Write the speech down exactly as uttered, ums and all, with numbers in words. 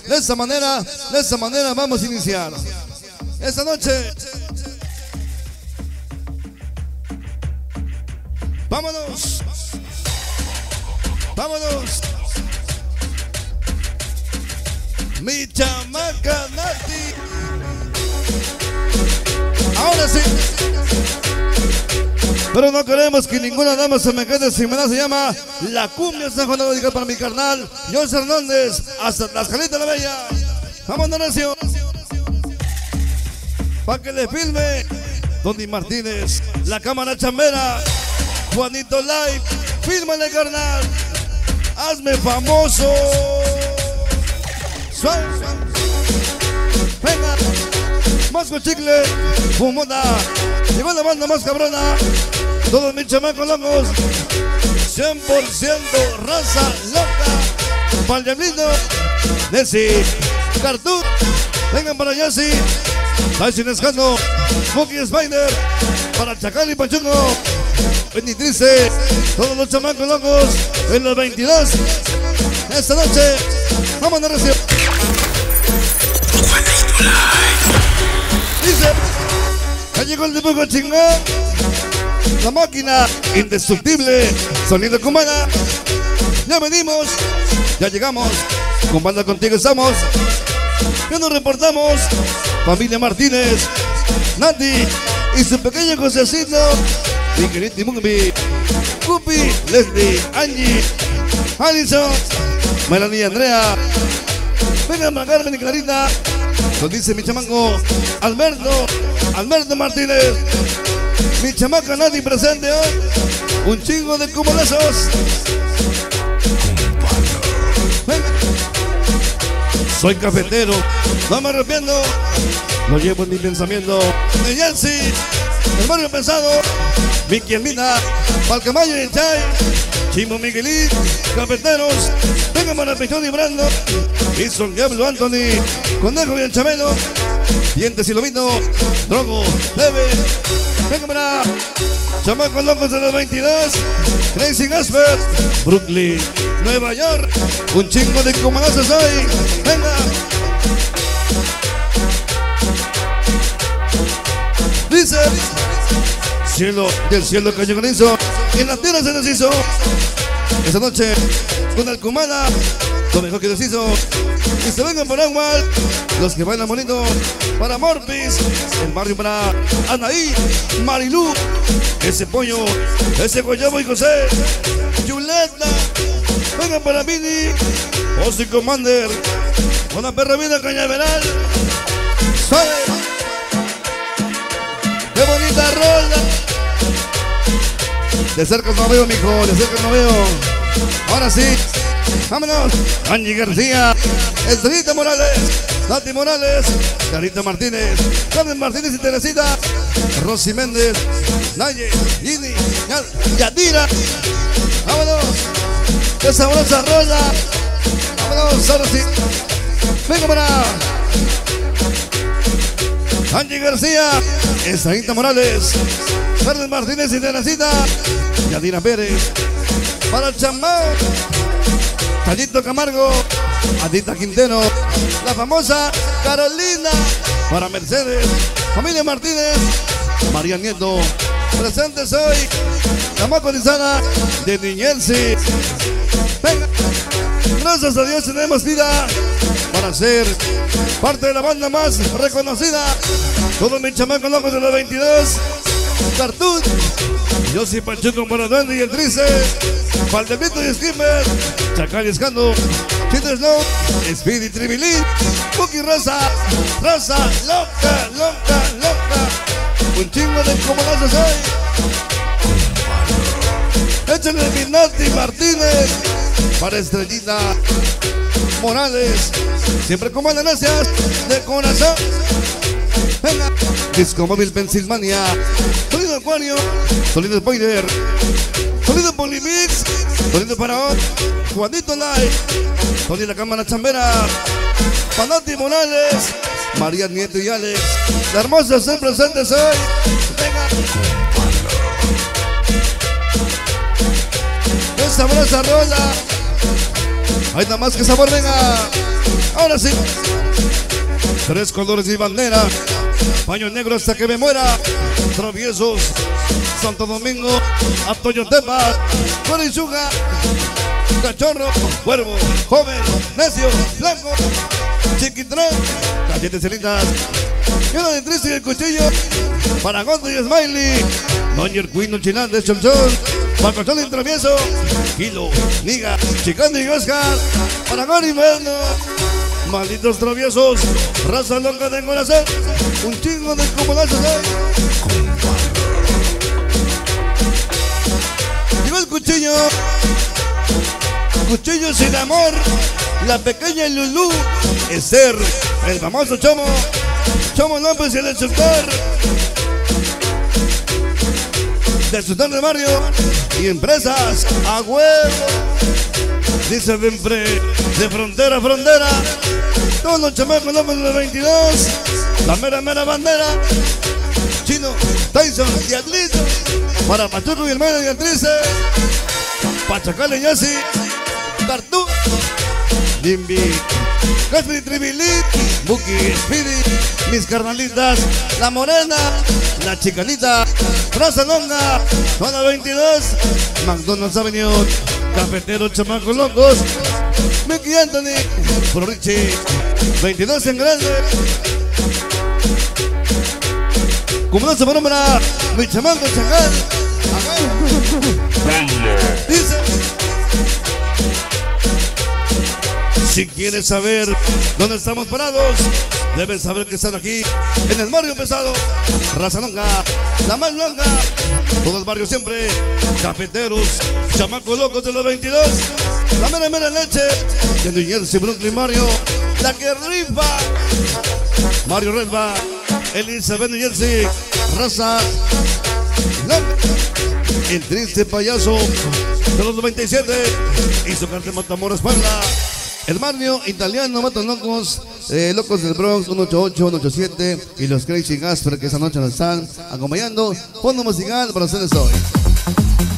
de esta manera, de esta manera vamos a iniciar esta noche. Vámonos, vámonos. Mi chamaca Nati. Ahora sí. Pero no queremos que ninguna dama se me quede sin nada. Se llama La Cumbia San Juan de para mi carnal José Hernández, hasta Tlaxcalita la Bella. Vamos, Horacio, para que le filme Tony Martínez, la cámara chambera, Juanito Live. Fírmale, carnal, hazme famoso. Suave. Venga, más con chicle, fumona. Llegó la banda más cabrona. Todos mis chamacos locos, cien por ciento raza loca. Pa'l Diablito, Nessie, Cartoon. Vengan para allá, sí. Tyson Escano, Smokey Spider. Para Chacal y Pachuco, veintitrés. Todos los chamacos locos en los veintidós. Esta noche, vamos a recibir. Dice, ya llegó el dibujo chingón. La máquina indestructible, sonido cubana. Ya venimos, ya llegamos. Con banda contigo estamos. Ya nos reportamos. Familia Martínez, Nati y su pequeño Josecito, Miguelito y Mumbi, Cupi, Leslie, Angie, Alison, Melanie y Andrea. Vengan para Carmen y Clarita. Nos dice mi chamanco Alberto, Alberto Martínez. Mi chamaca Nati presente hoy. Un chingo de cumulazos. Soy cafetero, no me arrepiento. No llevo ni pensamiento. De Yancy, el barrio pesado. Vicky Elmina, Palcamayo y Chay. Chimo Miguelín, cafeteros. Venga para Pichón y Brando. Y Son Diablo Anthony, Conejo y el Chabelo. Dientes y Lobito, Drogo, Leve. Venga para Chamacos Locos de los veintidós. Crazy Gasper, Brooklyn, Nueva York. Un chingo de comanazos hoy. Venga. Dice, cielo, del cielo cayó granizo y en la tierra se deshizo. Esta noche con el Cumana, lo mejor que deshizo. Y se vengan por agua los que bailan bonito. Para Morpis, el barrio para Anaí, Marilú, ese pollo, ese Guayabo y José, Yuleta. Vengan para Mini, Ozzy Commander, una perra vida cañaveral. Suave. ¡Qué bonita rola! De cerca no veo, mijo, de cerca no veo. Ahora sí, vámonos. Angie García, Estrellita Morales, Nati Morales, Carita Martínez, Carmen Martínez y Teresita, Rosy Méndez, Naye, Gini, Yadira. Vámonos. ¡Qué sabrosa rola! Vámonos, ahora sí. Venga para Angie García, Estrellita Morales, Carmen Martínez y Teresita, Yadira Pérez. Para el chamán, Tallito Camargo, Adita Quintero, la famosa Carolina. Para Mercedes, familia Martínez, María Nieto. Presentes hoy, Chamaco Lizana de Niñense. Venga, gracias a Dios tenemos vida para ser parte de la banda más reconocida. Todos mis chamacos locos de los veintidós. Cartoon, yo soy Pachuco para Duende y el Trice, Valdemito y Skimmer, Chacal y Escando, Chito Snow, Speedy Tribilín, Cookie Rosa, Rosa, loca, loca, loca. Un chingo de comunazos hoy. Échale mi Nati Martínez para Estrellita Morales. Siempre con buenas gracias de corazón. Venga, Disco Móvil Pensilvania, Sonido Acuario, Sonido Spoiler, Sonido Polimix, Sonido Paraón, Juanito Live, Sonido La Cámara Chambera, Panati Morales, María Nieto y Alex. La hermosa ser presentes hoy. Venga. Qué sabrosa rola. Hay nada más que sabor, venga. Ahora sí. Tres colores y bandera. Paño negro hasta que me muera. Traviesos. Santo Domingo. Atoyotepa. Corichuga. Cachorro. Cuervo. Joven. Necio. Blanco. Chiquitrón. Galletas celitas. Queda de triste y el cuchillo. Para Gondo y Smiley. Doña Cuino Chinante Chomchón. Pacachón y Travieso. Kilo. Niga. Chicando y Oscar. Para Gori Inverno. Malditos traviesos. Raza loca de corazón. Un chingo de comunazos. ¿eh? Llegó el cuchillo. Cuchillo sin amor. La pequeña Lulú. Esther. El famoso Chomo. Chomo López y el instructor. De Sultán del Barrio. Y empresas. A huevo. Dice Benfre. De frontera a frontera. Todos los chamacos López de los veintidós. La mera mera bandera. Chino, Tyson y Atlito. Para Pachuco y el medio y Actrices. Pachacal y Yassi. Tartú. Limbi. Caspi Tribilí. Buki, Speedy. Mis carnalitas. La Morena. La Chicanita. Raza Longa. Zona veintidós. McDonald's Avenue. Cafetero Chamacos Locos. Mickey Anthony. Pro Richie. veintidós en grande. Como no se nombra, mi chamaco Changal. Dice: si quieres saber dónde estamos parados, debes saber que están aquí en el barrio pesado. Raza Longa, la más longa. Todo el barrio siempre. Cafeteros, chamacos locos de los veintidós. La mera mera leche. De New Jersey, Brooklyn, Mario. La que rifa. Mario Redba. Elizabeth, New Jersey. Raza Longa. El triste payaso de los noventa y siete. Hizo Carte Matamoros, Puebla. El barrio italiano, Matos Locos, eh, Locos del Bronx, ciento ochenta y ocho, ciento ochenta y siete. Y los Crazy Gasper que esa noche nos están acompañando. Fondo musical para ustedes hoy.